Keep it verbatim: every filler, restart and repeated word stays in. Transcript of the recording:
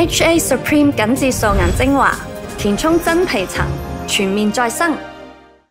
H A Supreme 緊緻素顏精華，填充真皮層，全面再生。